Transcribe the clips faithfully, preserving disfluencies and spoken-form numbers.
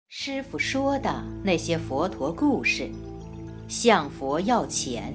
师父说的那些佛陀故事，向佛要钱。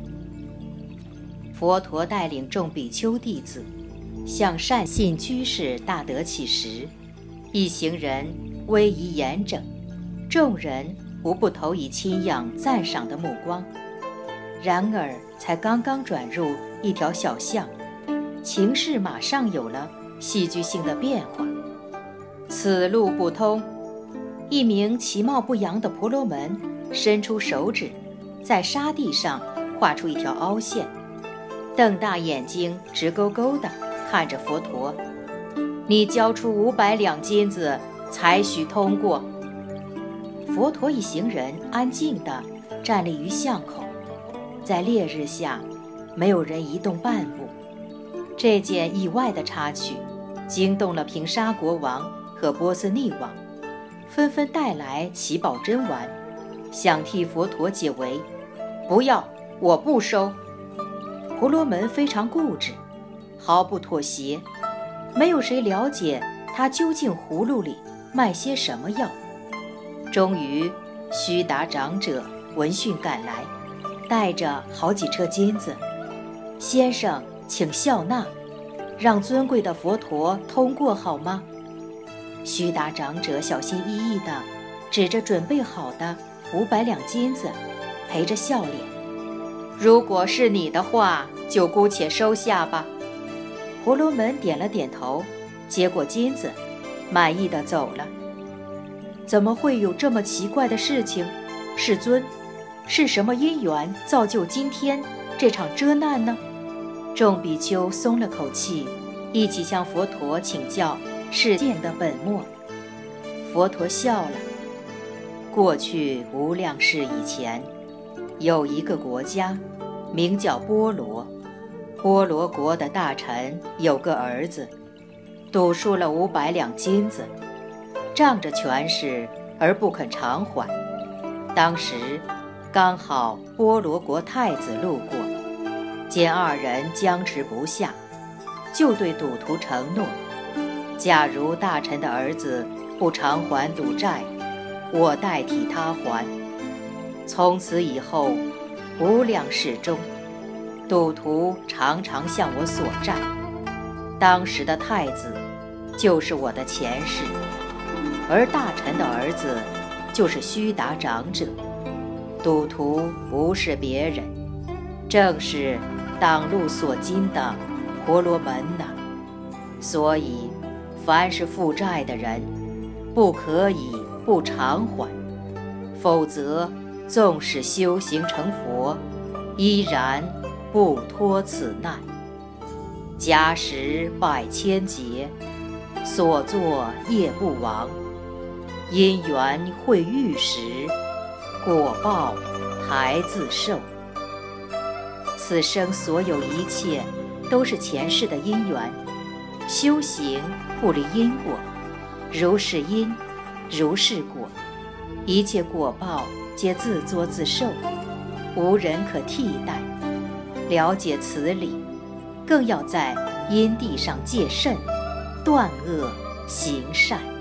佛陀带领众比丘弟子向善信居士大德乞食，一行人威仪严整，众人无不投以钦仰赞赏的目光。然而才刚刚转入一条小巷，情势马上有了戏剧性的变化。此路不通，一名其貌不扬的婆罗门伸出手指，在沙地上画出一条凹陷，瞪大眼睛直勾勾地看着佛陀：“你交出五百两金子，才许通过。”佛陀一行人安静地站立于巷口，在烈日下，没有人移动半步。这件意外的插曲惊动了平沙国王和波斯匿王，纷纷带来奇宝珍玩，想替佛陀解围。不要，我不收。婆罗门非常固执，毫不妥协。没有谁了解他究竟葫芦里卖些什么药。终于，须达长者闻讯赶来，带着好几车金子。先生，请笑纳，让尊贵的佛陀通过好吗？须达长者小心翼翼地指着准备好的五百两金子，陪着笑脸：“如果是你的话，就姑且收下吧。”婆罗门点了点头，接过金子，满意地走了。怎么会有这么奇怪的事情？世尊，是什么因缘造就今天这场遮难呢？众比丘松了口气，一起向佛陀请教事件的本末。佛陀笑了：“过去无量世以前，有一个国家，名叫波罗。波罗国的大臣有个儿子，赌输了五百两金子，仗着权势而不肯偿还。当时刚好波罗国太子路过，见二人僵持不下，就对赌徒承诺：假如大臣的儿子不偿还赌债，我代替他还。从此以后，无量世中，赌徒常常向我索债。当时的太子就是我的前世，而大臣的儿子就是须达长者。赌徒不是别人，正是党路所禁的婆罗门呐。所以凡是负债的人，不可以不偿还，否则纵使修行成佛，依然不脱此难。假使百千劫，所作业不亡，因缘会遇时，果报还自受。此生所有一切都是前世的因缘，修行不离因果，如是因，如是果，一切果报皆自作自受，无人可替代。了解此理，更要在因地上戒慎，断恶行善。